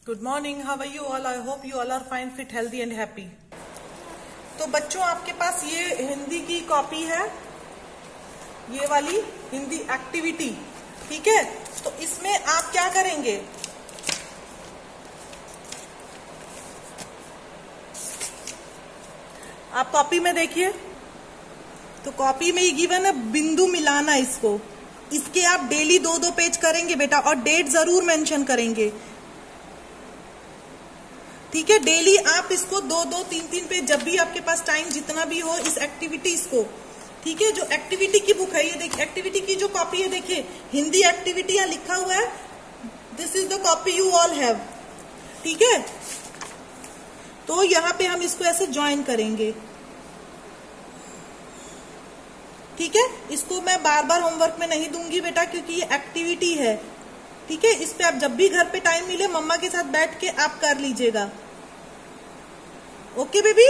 Good morning. How are you all? I hope you all are fine, fit, healthy and happy. तो बच्चों आपके पास ये हिंदी की copy है, ये वाली हिंदी एक्टिविटी, ठीक है। तो इसमें आप क्या करेंगे, आप कॉपी में देखिए, तो कॉपी में ही गिवन है बिंदु मिलाना। इसके आप डेली 2-2 पेज करेंगे बेटा, और डेट जरूर मेंशन करेंगे, ठीक है। डेली आप इसको 2-2, 3-3 पेज, जब भी आपके पास टाइम जितना भी हो, इस एक्टिविटीज को, ठीक है। जो एक्टिविटी की बुक है, ये देखिए एक्टिविटी की जो कॉपी है, देखिए हिंदी एक्टिविटी यहाँ लिखा हुआ है, this is the copy you all have, ठीक है। तो यहाँ पे हम इसको ऐसे ज्वाइन करेंगे, ठीक है। इसको मैं बार बार होमवर्क में नहीं दूंगी बेटा, क्योंकि ये एक्टिविटी है, ठीक है। इस पे आप जब भी घर पे टाइम मिले मम्मा के साथ बैठ के आप कर लीजिएगा, ओके बेबी।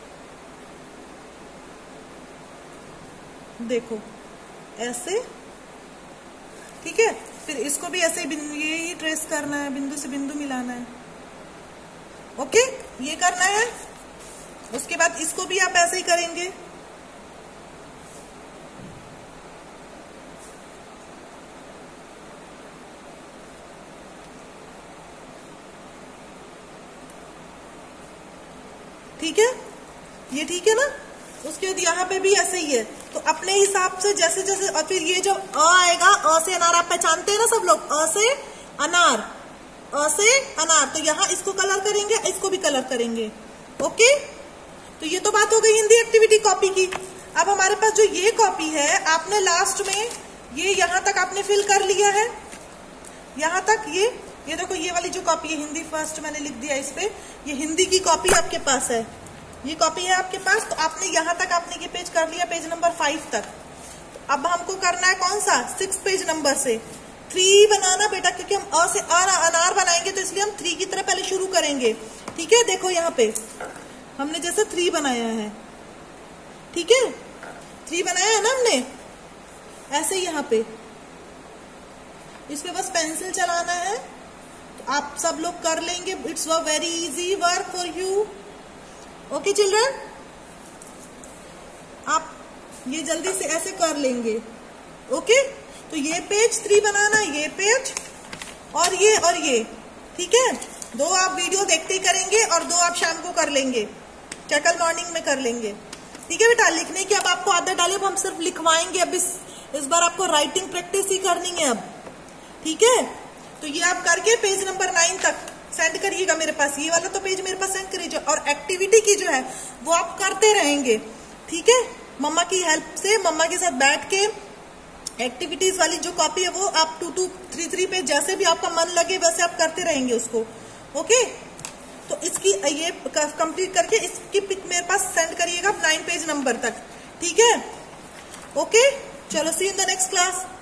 देखो ऐसे, ठीक है। फिर इसको भी ऐसे यही ट्रेस करना है, बिंदु से बिंदु मिलाना है, ओके, ये करना है। उसके बाद इसको भी आप ऐसे ही करेंगे, ठीक है। ये ठीक है ना। उसके बाद यहाँ पे भी ऐसे ही है, तो अपने हिसाब से जैसे जैसे, और फिर ये जो अ आएगा, अ से अनार आप पहचानते हैं ना सब लोग, अ से अनार, अ से अनार, तो यहाँ इसको कलर करेंगे, इसको भी कलर करेंगे, ओके। तो ये तो बात हो गई हिंदी एक्टिविटी कॉपी की। अब हमारे पास जो ये कॉपी है, आपने लास्ट में ये यहाँ तक आपने फिल कर लिया है, यहाँ तक ये देखो, ये वाली जो कॉपी है हिंदी फर्स्ट मैंने लिख दिया इस पे, ये हिंदी की कॉपी आपके पास है, ये कॉपी है आपके पास। तो आपने यहाँ तक आपने ये पेज कर लिया, पेज नंबर 5 तक। तो अब हमको करना है कौन सा, 6 पेज नंबर से 3 बनाना बेटा, क्योंकि हम अ से अनार बनाएंगे, तो इसलिए हम 3 की तरह पहले शुरू करेंगे, ठीक है। देखो यहाँ पे हमने जैसे 3 बनाया है, ठीक है, 3 बनाया है ना हमने, ऐसे यहाँ पे इस पे बस पेंसिल चलाना है, तो आप सब लोग कर लेंगे। It's a very easy work for you, okay children. आप ये जल्दी से ऐसे कर लेंगे, ओके। तो ये पेज 3 बनाना, ये पेज और ये, ठीक है। 2 आप वीडियो देखते ही करेंगे और 2 आप शाम को कर लेंगे, क्या कल मॉर्निंग में कर लेंगे, ठीक है बेटा। लिखने की अब आपको आदत डाले, अब हम सिर्फ लिखवाएंगे, अब इस बार आपको राइटिंग प्रैक्टिस ही करनी है अब, ठीक है। तो ये आप करके पेज नंबर 9 तक सेंड करिएगा मेरे पास, ये वाला तो पेज मेरे पास सेंड करिए, और एक्टिविटी की जो है वो आप करते रहेंगे, ठीक है। मम्मा की हेल्प से, मम्मा के साथ बैठ के एक्टिविटीज वाली जो कॉपी है वो आप 2-2, 3-3 पेज जैसे भी आपका मन लगे वैसे आप करते रहेंगे उसको, ओके। तो इसकी ये कंप्लीट करके इसकी पिक मेरे पास सेंड करिएगा 9 पेज नंबर तक, ठीक है, ओके। चलो see in the next class.